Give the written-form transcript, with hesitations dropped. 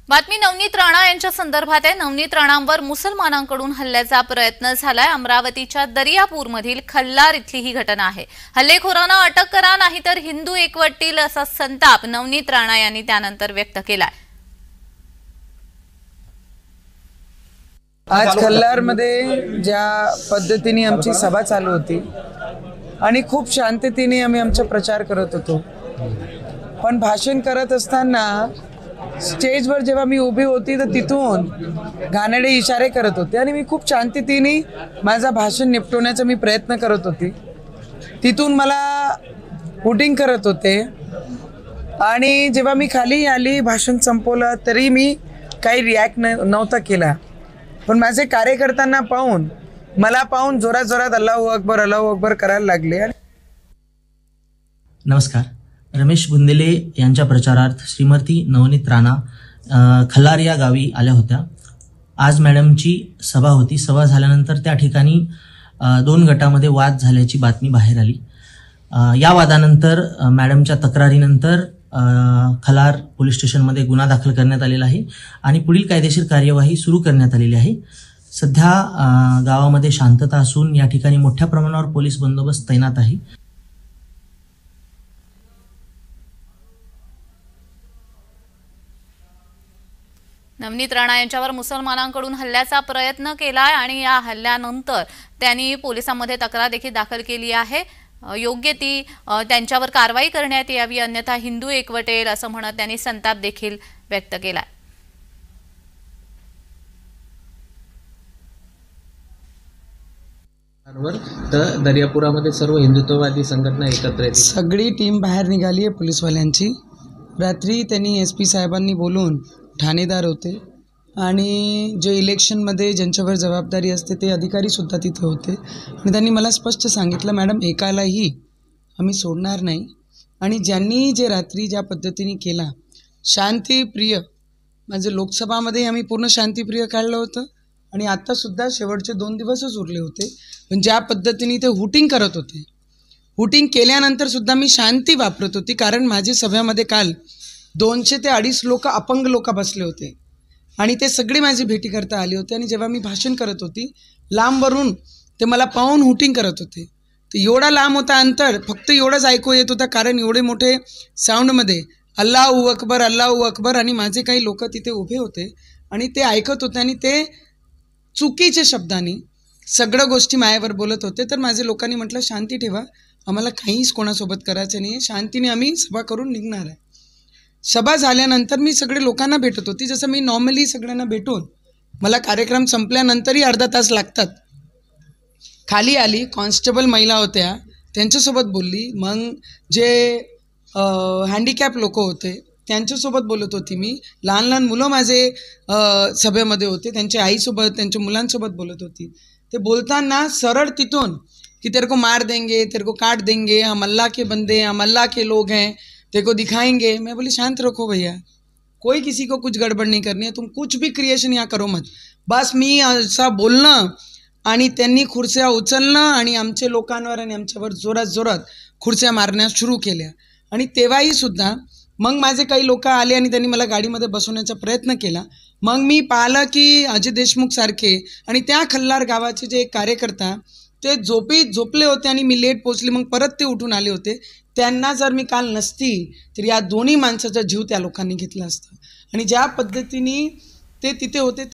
बातमी नवनीत राणा यांच्या संदर्भात आहे। नवनीत राणांवर मुसलमानांकडून हल्ल्याचा प्रयत्न झालाय। अमरावतीच्या दर्यापूरमधील खल्लार इथली ही घटना आहे। हल्लेखोरांना अटक करा नाहीतर हिंदू एकवटतील असा संताप नवनीत राणा यांनी त्यानंतर व्यक्त केलाय। आज खल्लारमध्ये ज्या पद्धतीने आमची सभा चालू होती आणि खूप शांततेने आम्ही आमचा प्रचार करत होतो, पण भाषण करत असताना स्टेजवर जेव्हा मी उभी होती तर तिथून घाणेरडे इशारे करत होते आणि मी खूप शांततेने माझा भाषण निपटवण्याचा मी प्रयत्न करत होती। तिथून मला हुटिंग करत होते आणि जेव्हा मी खाली आली भाषण संपवलं तरी मी काही रिॲक्ट नव्हता केला, पण माझे कार्यकर्त्यांना पाहून मला पाहून जोरात जोरात अल्लाहू अकबर करायला लागले। नमस्कार, रमेश बुंदेले यांच्या प्रचारार्थ श्रीमती नवनीत राणा खल्लार या गावी आल्या होत्या। आज मॅडमची सभा होती। सभा झाल्यानंतर त्या ठिकाणी दोन गटामध्ये वाद झाल्याची बातमी बाहेर आली। या वादानंतर मॅडमच्या तक्रारीनंतर खल्लार पोलीस स्टेशनमध्ये गुन्हा दाखल करण्यात आलेला आहे आणि पुढील कायदेशीर कार्यवाही सुरू करण्यात आलेली आहे। सध्या गावामध्ये शांतता असून या ठिकाणी मोठ्या प्रमाणावर पोलीस बंदोबस्त तैनात आहे। नवनीत राणा यांच्यावर मुसलमानांकडून हल्ल्याचा प्रयत्न केलाय आणि या हल्ल्यानंतर त्यांनी पोलिसांमध्ये तक्रार देखील दाखल केली आहे। योग्य ती त्यांच्यावर कारवाई करण्यात यावी, अन्यथा हिंदू एकवटेल असं म्हणत त्यांनी संताप देखील व्यक्त केलाय। तर दर्यापुरामध्ये सर्व हिंदुत्ववादी संघटना एकत्र आहेत। सगळी टीम बाहेर निघाली आहे पोलीसवाल्यांची। रात्री त्यांनी SP साहेबांनी बोलून ठाणेदार होते आणि जे इलेक्शनमध्ये ज्यांच्यावर जबाबदारी असते ते अधिकारीसुद्धा तिथे होते आणि त्यांनी मला स्पष्ट सांगितलं, मॅडम एकालाही आम्ही सोडणार नाही आणि ज्यांनी जे रात्री ज्या पद्धतीने केला शांतिप्रिय, म्हणजे लोकसभामध्ये आम्ही पूर्ण शांतिप्रिय काढलं होतं आणि आत्तासुद्धा शेवटचे 2 दिवसच उरले होते, पण ज्या पद्धतीने ते हुटिंग करत होते, हुटिंग केल्यानंतरसुद्धा मी शांती वापरत होती, कारण माझी सभेमध्ये काल 200 ते 250 लोक अपंग लोक बसले होते आणि ते सगळे माझी भेटी करता आले होते आणि जेव्हा मी भाषण करत होती लांबवरून ते मला पाहून हुटिंग करत होते। तर एवढा लांब होता अंतर, फक्त एवढंच ऐकू येत होता, कारण एवढे मोठे साऊंडमध्ये अल्लाहू अकबर आणि माझे काही लोक तिथे उभे होते आणि ते ऐकत होते आणि ते चुकीच्या शब्दांनी सगळं गोष्टी मायावर बोलत होते। तर माझे लोकांनी म्हटलं शांती ठेवा, आम्हाला काहीच कोणासोबत करायचं नाही आहे, शांतीने आम्ही सभा करून निघणार आहे। सभा झाल्यानंतर मी सगळे लोकांना भेटत होती, जसं मी नॉर्मली सगळ्यांना भेटून मला कार्यक्रम संपल्यानंतरही अर्धा तास लागतात। खाली आली, कॉन्स्टेबल महिला होत्या त्यांच्यासोबत बोलली, मग जे हँडिकॅप लोक होते त्यांच्यासोबत बोलत होती मी, लहान लहान मुलं माझे सभेमध्ये होते त्यांच्या आईसोबत त्यांच्या मुलांसोबत बोलत होती। ते बोलताना सरळ तिथून की तेरे को मार देंगे, तेरे को काट देंगे, हम अल्लाह के बंदे, हम अल्लाह के लोग हैं, तेरे को दिखाएंगे। मैं बोली शांत रखो भैया, कोई किसी को कुछ गड़बड़ नहीं करनी है, तुम कुछ भी क्रिएशन यहाँ करो मत। बस मी असं बोलणं आणि त्यांनी खुर्च्या उचलणं आणि आमच्या लोकांवर आणि आमच्यावर जोरात जोरात खुर्च्या मारण्यास सुरू केल्या आणि तेव्हाही सुद्धा मग माझे काही लोक आले आणि त्यांनी मला गाडीमध्ये बसवण्याचा प्रयत्न केला। मग मी पाहिलं की अजय देशमुख सारखे आणि त्या खल्लार गावाचे जे कार्यकर्ता ते झोपले होते आणि मी लेट पोचली, मग परत ते उठून आले होते। त्यांना जर मी काल नसती तर या दोन्ही माणसाचा जीव त्या लोकांनी घेतला असता आणि ज्या पद्धतीने ते तिथे होते